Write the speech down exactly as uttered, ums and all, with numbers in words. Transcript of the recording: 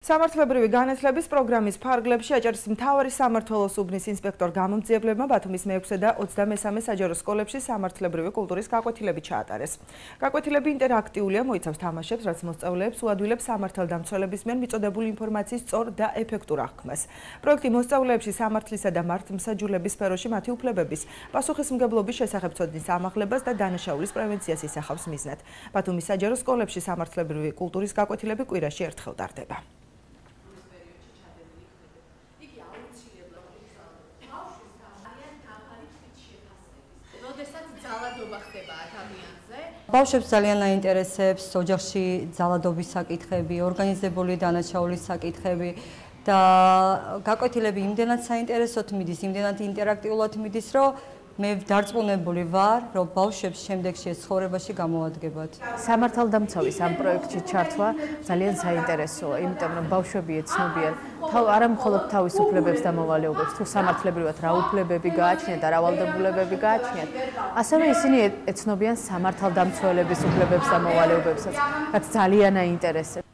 სამართლებრივი განათლების პროგრამის ფარგლებში აჭარის მთავარი სამმართველოს უბნის ინსპექტორ გამომძიებლებმა ბათუმის მეექვსე და ოცდამესამე საჯარო სკოლებში სამართლებრივი კულტურის გაკვეთილები ჩაატარეს. გაკვეთილები ინტერაქტიულია, მოიცავს თამაშებს, რაც მოსწავლეებს უადვილებს სამართალდამცველების მიერ მიწოდებული ინფორმაციის სწორ და ეფექტურ აღქმას. პროექტი მოსწავლეებში სამართლისა და მართლმსაჯულების სფეროში მათი უფლებების, პასუხისმგებლობის შესახებ ცოდნის ამაღლებას და დანაშაულის პრევენციას ისახავს მიზნად. ბათუმის საჯარო სკოლებში სამართლებრივი კულტურის გაკვეთილები კვირაში ერთხელ ტარდება. ბავშვებს ძალიან აინტერესებს ოჯახში ძალადობის საკითხები, ორგანიზებული დანაშაულის საკითხები და გაკვეთილები იმდენად საინტერესოდ მიდის, იმდენად ინტერაქტიულად მიდის, რომ მე დარწმუნებული ვარ, რომ ბავშვებს შემდეგში ეს ცხოვრებაში გამოვადგებათ. სამართალდამცავის ამ პროექტში ჩართვა ძალიან საინტერესოა, იმიტომ რომ ბავშვები ეცნობიან არა მხოლოდ თავის უფლებებს და მოვალეობებს, თუ სამართლებრივად რა უფლებები გააჩნიათ და რა ვალდებულებები გააჩნიათ, ასევე ისინი ეცნობიან სამართალდამცველების უფლებებს და მოვალეობებსაც, რაც ძალიან აინტერესებს.